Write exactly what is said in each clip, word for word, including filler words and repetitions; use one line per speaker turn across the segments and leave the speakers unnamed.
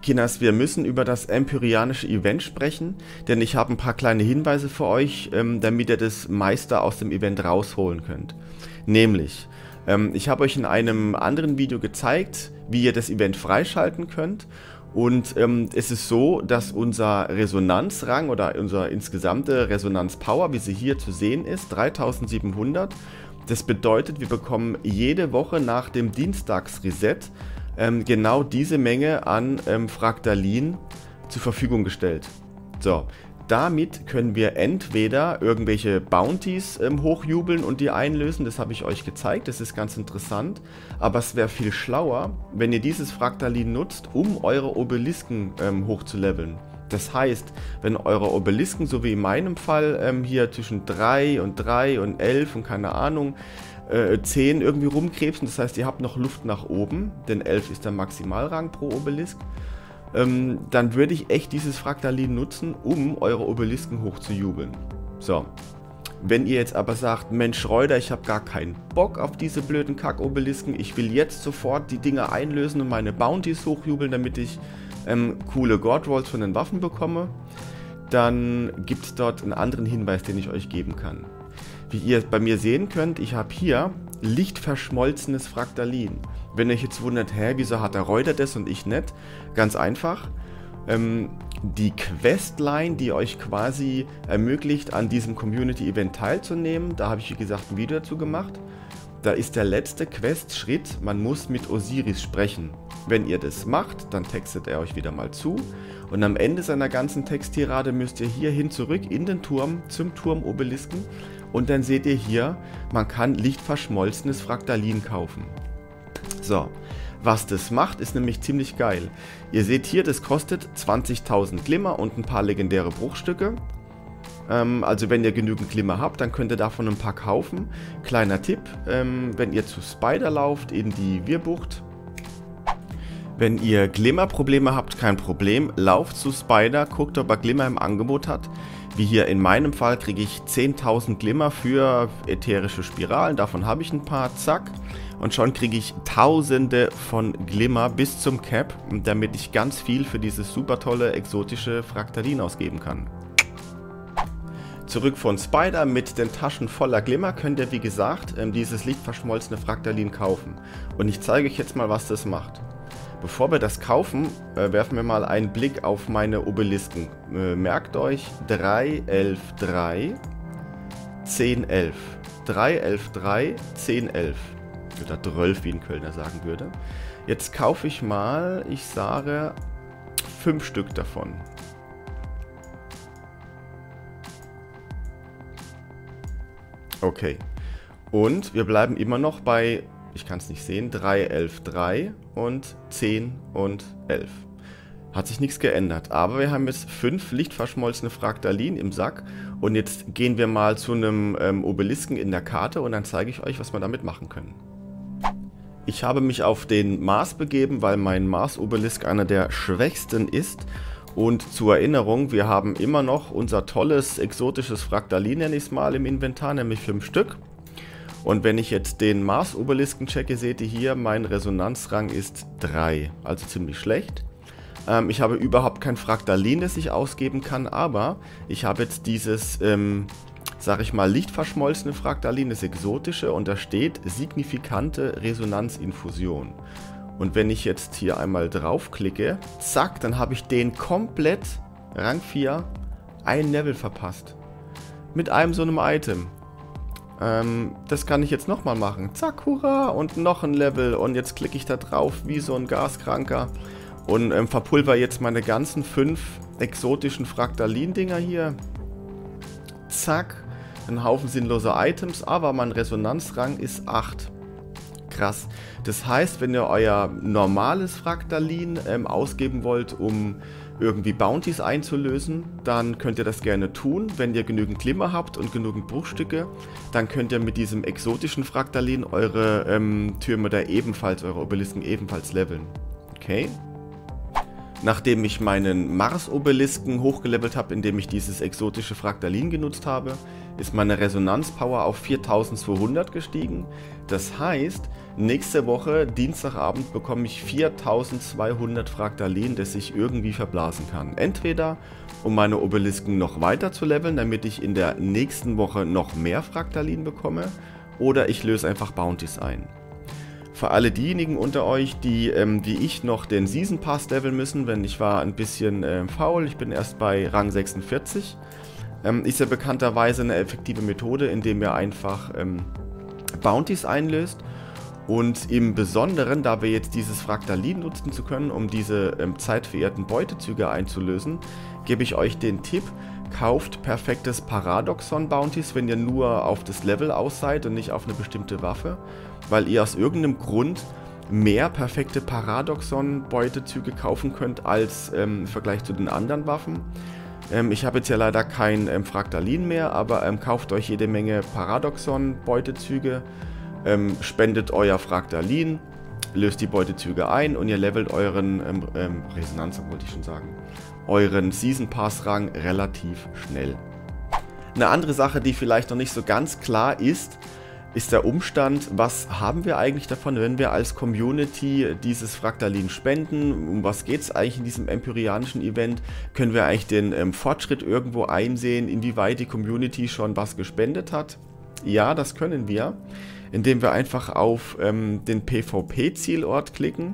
Kinders, wir müssen über das empyreanische Event sprechen, denn ich habe ein paar kleine Hinweise für euch, ähm, damit ihr das meiste aus dem Event rausholen könnt. Nämlich, ähm, ich habe euch in einem anderen Video gezeigt, wie ihr das Event freischalten könnt. Und ähm, es ist so, dass unser Resonanzrang oder unser insgesamte Resonanzpower, wie sie hier zu sehen ist, dreitausendsiebenhundert. Das bedeutet, wir bekommen jede Woche nach dem Dienstagsreset ähm, genau diese Menge an ähm, Fraktalin zur Verfügung gestellt. So, damit können wir entweder irgendwelche Bounties ähm, hochjubeln und die einlösen, das habe ich euch gezeigt, das ist ganz interessant, aber es wäre viel schlauer, wenn ihr dieses Fraktalin nutzt, um eure Obelisken ähm, hochzuleveln. Das heißt, wenn eure Obelisken, so wie in meinem Fall, ähm, hier zwischen drei und drei und elf und keine Ahnung, äh, zehn irgendwie rumkrebsen, das heißt, ihr habt noch Luft nach oben, denn elf ist der Maximalrang pro Obelisk, ähm, dann würde ich echt dieses Fraktalin nutzen, um eure Obelisken hochzujubeln. So. Wenn ihr jetzt aber sagt, Mensch Schreuder, ich habe gar keinen Bock auf diese blöden Kack-Obelisken, ich will jetzt sofort die Dinger einlösen und meine Bounties hochjubeln, damit ich ähm, coole God-Rolls von den Waffen bekomme, dann gibt es dort einen anderen Hinweis, den ich euch geben kann. Wie ihr bei mir sehen könnt, ich habe hier lichtverschmolzenes Fraktalin. Wenn ihr euch jetzt wundert, hä, wieso hat der Reuter das und ich nicht? Ganz einfach. Ähm, die Questline, die euch quasi ermöglicht, an diesem Community-Event teilzunehmen, da habe ich wie gesagt ein Video dazu gemacht. Da ist der letzte Quest-Schritt, man muss mit Osiris sprechen. Wenn ihr das macht, dann textet er euch wieder mal zu. Und am Ende seiner ganzen Texttirade müsst ihr hierhin zurück in den Turm, zum Turmobelisken. Und dann seht ihr hier, man kann lichtverschmolzenes Fraktalin kaufen. So, was das macht, ist nämlich ziemlich geil. Ihr seht hier, das kostet zwanzigtausend Glimmer und ein paar legendäre Bruchstücke. Ähm, also wenn ihr genügend Glimmer habt, dann könnt ihr davon ein paar kaufen. Kleiner Tipp, ähm, wenn ihr zu Spider lauft in die Wirbucht. Wenn ihr Glimmerprobleme habt, kein Problem, lauft zu Spider, guckt, ob er Glimmer im Angebot hat. Wie hier in meinem Fall kriege ich zehntausend Glimmer für ätherische Spiralen, davon habe ich ein paar, zack. Und schon kriege ich tausende von Glimmer bis zum Cap, damit ich ganz viel für dieses super tolle exotische Fraktalin ausgeben kann. Zurück von Spider, mit den Taschen voller Glimmer könnt ihr wie gesagt dieses lichtverschmolzene Fraktalin kaufen. Und ich zeige euch jetzt mal, was das macht. Bevor wir das kaufen, äh, werfen wir mal einen Blick auf meine Obelisken. Äh, merkt euch drei, elf, drei, zehn, elf. drei, elf, drei, zehn, elf. Oder zwölf, wie ein Kölner sagen würde. Jetzt kaufe ich mal, ich sage, fünf Stück davon. Okay. Und wir bleiben immer noch bei, ich kann es nicht sehen, drei, elf, drei und zehn und elf. Hat sich nichts geändert, aber wir haben jetzt fünf lichtverschmolzene Fraktalin im Sack und jetzt gehen wir mal zu einem ähm, Obelisken in der Karte und dann zeige ich euch, was wir damit machen können. Ich habe mich auf den Mars begeben, weil mein Mars-Obelisk einer der schwächsten ist. Und zur Erinnerung, wir haben immer noch unser tolles exotisches Fraktalin, nenne ich es mal, im Inventar, nämlich fünf Stück. Und wenn ich jetzt den Mars-Obelisken checke, seht ihr hier, mein Resonanzrang ist drei, also ziemlich schlecht. Ähm, ich habe überhaupt kein Fraktalin, das ich ausgeben kann, aber ich habe jetzt dieses, ähm, sag ich mal, lichtverschmolzene Fraktalin, das exotische, und da steht signifikante Resonanzinfusion. Und wenn ich jetzt hier einmal draufklicke, zack, dann habe ich den komplett, Rang vier, ein Level verpasst. Mit einem so einem Item. Ähm, das kann ich jetzt nochmal machen. Zack, hurra, und noch ein Level. Und jetzt klicke ich da drauf wie so ein Gaskranker. Und ähm, verpulver jetzt meine ganzen fünf exotischen Fraktalin-Dinger hier. Zack, ein Haufen sinnloser Items, aber mein Resonanzrang ist acht. Krass. Das heißt, wenn ihr euer normales Fraktalin ähm, ausgeben wollt, um irgendwie Bounties einzulösen, dann könnt ihr das gerne tun. Wenn ihr genügend Glimmer habt und genügend Bruchstücke, dann könnt ihr mit diesem exotischen Fraktalin eure ähm, Türme da ebenfalls, eure Obelisken ebenfalls leveln. Okay. Nachdem ich meinen Mars-Obelisken hochgelevelt habe, indem ich dieses exotische Fraktalin genutzt habe, ist meine Resonanzpower auf viertausendzweihundert gestiegen. Das heißt, nächste Woche, Dienstagabend, bekomme ich viertausendzweihundert Fraktalin, das ich irgendwie verblasen kann. Entweder um meine Obelisken noch weiter zu leveln, damit ich in der nächsten Woche noch mehr Fraktalin bekomme, oder ich löse einfach Bounties ein. Für alle diejenigen unter euch, die ähm, wie ich noch den Season Pass leveln müssen, wenn ich war ein bisschen äh, faul, ich bin erst bei Rang sechsundvierzig, ähm, ist ja bekannterweise eine effektive Methode, indem ihr einfach ähm, Bounties einlöst. Und im Besonderen, da wir jetzt dieses Fraktalin nutzen zu können, um diese ähm, zeitverehrten Beutezüge einzulösen, gebe ich euch den Tipp, kauft perfektes Paradoxon Bounties, wenn ihr nur auf das Level aus seid und nicht auf eine bestimmte Waffe, weil ihr aus irgendeinem Grund mehr perfekte Paradoxon Beutezüge kaufen könnt als ähm, im Vergleich zu den anderen Waffen. Ähm, ich habe jetzt ja leider kein ähm, Fraktalin mehr, aber ähm, kauft euch jede Menge Paradoxon Beutezüge. Ähm, spendet euer Fraktalin, löst die Beutezüge ein und ihr levelt euren ähm, ähm, Resonanz, wollte ich schon sagen, euren Season Pass Rang relativ schnell. Eine andere Sache, die vielleicht noch nicht so ganz klar ist, ist der Umstand, was haben wir eigentlich davon, wenn wir als Community dieses Fraktalin spenden? Um was geht es eigentlich in diesem empyreanischen Event? Können wir eigentlich den ähm, Fortschritt irgendwo einsehen, inwieweit die Community schon was gespendet hat? Ja, das können wir, indem wir einfach auf ähm, den PvP-Zielort klicken.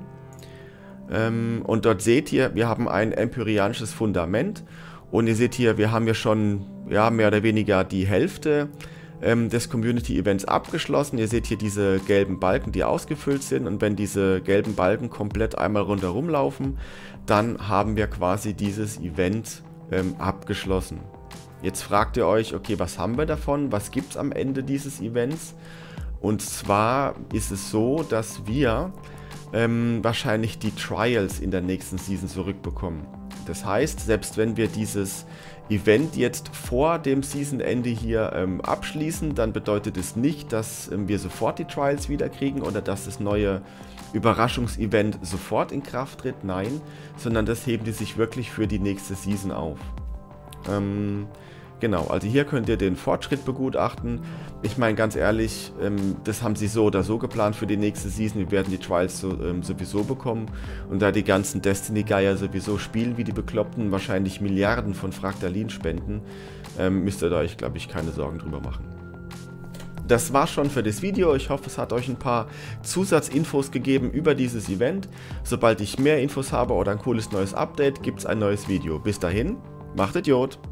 Ähm, und dort seht ihr, wir haben ein empyreanisches Fundament. Und ihr seht hier, wir haben ja schon ja, mehr oder weniger die Hälfte ähm, des Community-Events abgeschlossen. Ihr seht hier diese gelben Balken, die ausgefüllt sind. Und wenn diese gelben Balken komplett einmal rundherum laufen, dann haben wir quasi dieses Event ähm, abgeschlossen. Jetzt fragt ihr euch, okay, was haben wir davon? Was gibt es am Ende dieses Events? Und zwar ist es so, dass wir ähm, wahrscheinlich die Trials in der nächsten Season zurückbekommen. Das heißt, selbst wenn wir dieses Event jetzt vor dem Seasonende hier ähm, abschließen, dann bedeutet es nicht, dass ähm, wir sofort die Trials wieder kriegen oder dass das neue Überraschungsevent sofort in Kraft tritt. Nein, sondern das heben die sich wirklich für die nächste Season auf. Ähm, genau, also hier könnt ihr den Fortschritt begutachten. Ich meine ganz ehrlich, ähm, das haben sie so oder so geplant für die nächste Season. Wir werden die Trials so, ähm, sowieso bekommen. Und da die ganzen Destiny-Geier sowieso spielen wie die Bekloppten, wahrscheinlich Milliarden von Fraktalin spenden, ähm, müsst ihr euch, glaube ich, keine Sorgen drüber machen. Das war's schon für das Video. Ich hoffe, es hat euch ein paar Zusatzinfos gegeben über dieses Event. Sobald ich mehr Infos habe oder ein cooles neues Update, gibt es ein neues Video. Bis dahin, macht Idiot!